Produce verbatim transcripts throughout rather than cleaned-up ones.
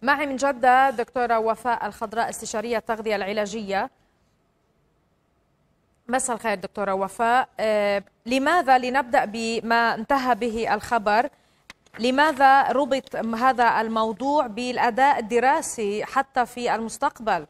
معي من جدة دكتورة وفاء الخضراء، استشارية التغذية العلاجية. مساء الخير دكتورة وفاء. آه، لماذا، لنبدأ بما انتهى به الخبر، لماذا ربط هذا الموضوع بالأداء الدراسي حتى في المستقبل؟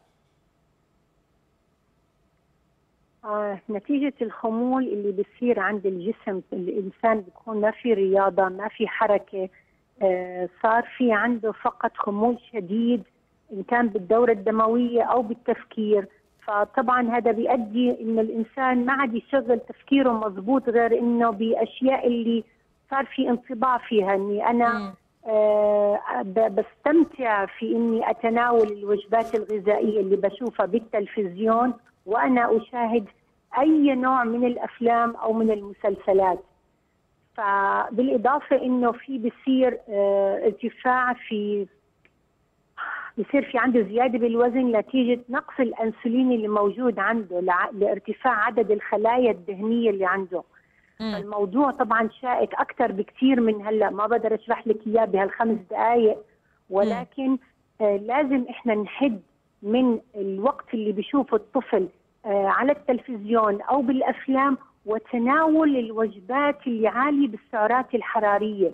آه، نتيجة الخمول اللي بيصير عند الجسم، الإنسان بيكون ما في رياضة، ما في حركة، آه، صار في عنده فقط خمول شديد إن كان بالدورة الدموية أو بالتفكير. فطبعا هذا بيؤدي إن الإنسان ما عاد يشغل تفكيره مضبوط، غير إنه بأشياء اللي صار في انطباع فيها إني أنا آه بستمتع في إني أتناول الوجبات الغذائية اللي بشوفها بالتلفزيون وأنا أشاهد أي نوع من الأفلام أو من المسلسلات. فبالإضافة إنه في بصير اه ارتفاع في بصير في عنده زيادة بالوزن نتيجة نقص الأنسولين اللي موجود عنده لارتفاع عدد الخلايا الدهنية اللي عنده. م. الموضوع طبعا شائك أكثر بكثير من هلأ، ما بقدر أشرح لك إياه بهالخمس دقائق، ولكن آه لازم إحنا نحد من الوقت اللي بيشوفه الطفل آه على التلفزيون أو بالأفلام، وتناول الوجبات اللي عالية بالسعرات الحرارية.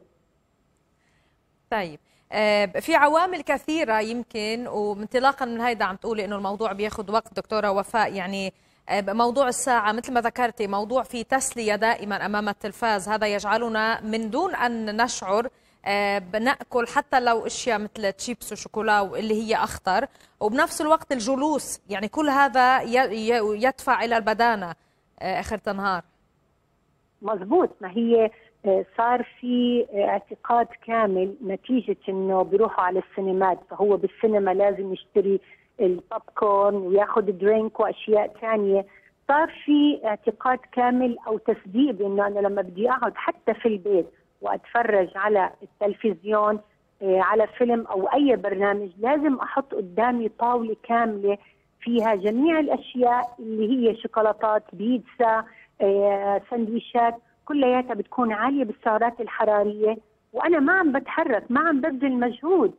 طيب، في عوامل كثيرة يمكن، وانطلاقا من هيدا عم تقولي إنه الموضوع بياخد وقت دكتورة وفاء، يعني موضوع الساعة مثل ما ذكرتي، موضوع في تسلية دائما أمام التلفاز، هذا يجعلنا من دون أن نشعر بنأكل حتى لو اشياء مثل تشيبس وشوكولا اللي هي اخطر، وبنفس الوقت الجلوس، يعني كل هذا يدفع الى البدانه اخر النهار. مزبوط. ما هي صار في اعتقاد كامل نتيجه انه بيروحوا على السينمات، فهو بالسينما لازم يشتري البوب كورن وياخذ درينك واشياء ثانيه. صار في اعتقاد كامل او تصديق بانه انا لما بدي اقعد حتى في البيت واتفرج على التلفزيون على فيلم او اي برنامج، لازم احط قدامي طاوله كامله فيها جميع الاشياء اللي هي شوكولاتات، بيتزا، سندويشات، كلياتها بتكون عاليه بالسعرات الحراريه، وانا ما عم بتحرك، ما عم ببذل مجهود،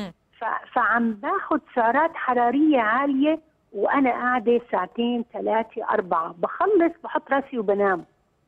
فعم باخذ سعرات حراريه عاليه وانا قاعده ساعتين ثلاثه اربعه، بخلص بحط راسي وبنام.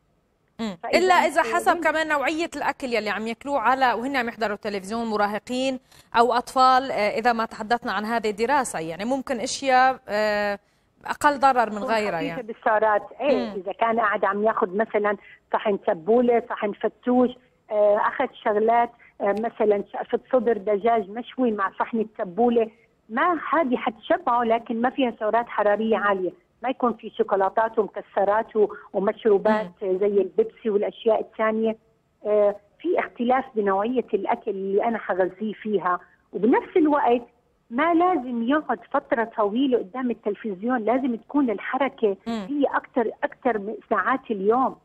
إلا إذا حسب كمان نوعية الأكل يلي عم ياكلوه على وهن عم يحضروا التلفزيون، مراهقين أو أطفال، إذا ما تحدثنا عن هذه الدراسة، يعني ممكن أشياء أقل ضرر من غيرها، يعني بالسعرات. إيه، إذا كان قاعد عم ياخذ مثلا صحن تبولة، صحن فتوش، أخذ شغلات مثلا شقفة صدر دجاج مشوي مع صحن التبولة، ما هذه حتشبعه لكن ما فيها سعرات حرارية عالية. ما يكون في شوكولاتات ومكسرات ومشروبات زي البيبسي والاشياء الثانيه. في اختلاف بنوعيه الاكل اللي انا حغذيه فيها، وبنفس الوقت ما لازم يقعد فتره طويله قدام التلفزيون، لازم تكون الحركه هي اكثر اكثر من ساعات اليوم.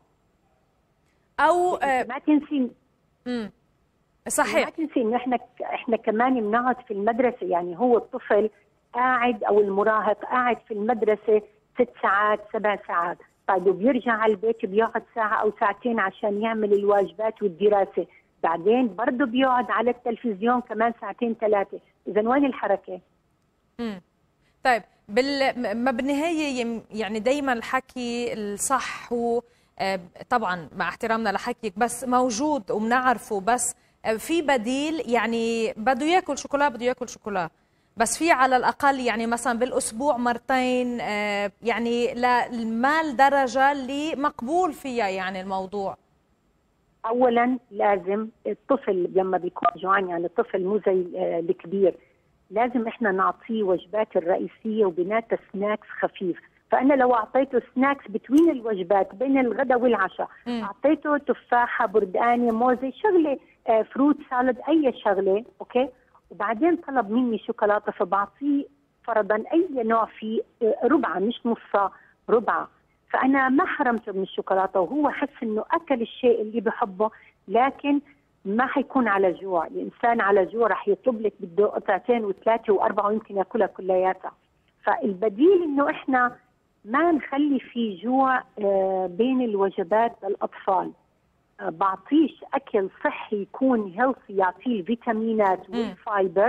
او ما تنسي امم صحيح، ما تنسي انه احنا احنا كمان بنقعد في المدرسه، يعني هو الطفل قاعد او المراهق قاعد في المدرسه ست ساعات سبع ساعات، طيب وبيرجع على البيت بيقعد ساعة أو ساعتين عشان يعمل الواجبات والدراسة، بعدين برضه بيقعد على التلفزيون كمان ساعتين ثلاثة، إذا وين الحركة؟ امم طيب، بال... ما بالنهاية يعني دايما الحكي الصح هو طبعا مع احترامنا لحكيك بس موجود وبنعرفه، بس في بديل، يعني بده ياكل شوكولا بده ياكل شوكولا، بس في على الأقل يعني مثلا بالأسبوع مرتين، يعني ما الدرجة اللي مقبول فيها يعني الموضوع. أولا لازم الطفل لما بيكون جوعان، يعني الطفل مو زي الكبير، لازم احنا نعطيه وجبات الرئيسية وبناتها سناكس خفيف. فأنا لو أعطيته سناكس بتوين الوجبات بين الغداء والعشاء، م. أعطيته تفاحة، بردانة، موزة، شغلة فروت سالد، أي شغلة، أوكي، وبعدين طلب مني شوكولاته، فبعطيه فرضا اي نوع فيه ربعه مش نصها، ربعه، فانا ما حرمته من الشوكولاته وهو حس انه اكل الشيء اللي بحبه، لكن ما حيكون على جوع. الانسان على جوع رح يطلب لك بده قطعتين وثلاثه واربعه ويمكن ياكلها كلياتها. فالبديل انه احنا ما نخلي في جوع بين الوجبات للاطفال، بعطيش اكل صحي يكون هيلثي يعطيه الفيتامينات والفايبر،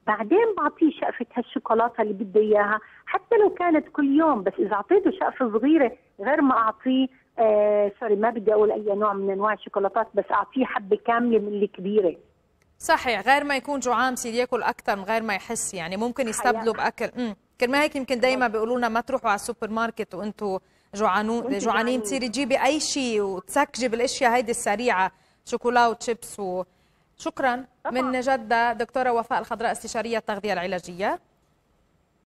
بعدين بعطيه شقفه هالشوكولاته اللي بده اياها، حتى لو كانت كل يوم، بس اذا اعطيته شقفه صغيره غير ما اعطيه آه سوري ما بدي اقول اي نوع من انواع الشوكولاتات، بس اعطيه حبه كامله من الكبيره. صحيح، غير ما يكون جوعان بصير ياكل اكثر من غير ما يحس، يعني ممكن يستبدلوا باكل. امم كرمال هيك يمكن دائما بيقولوا لنا ما تروحوا على السوبر ماركت وانتم جوعانون جوعانين، تصيري تجيبي اي شيء وتسكجي بالاشياء هيدي السريعه، شوكولا وشيبس و... شكرا. من جدة دكتورة وفاء الخضراء، استشارية التغذية العلاجية.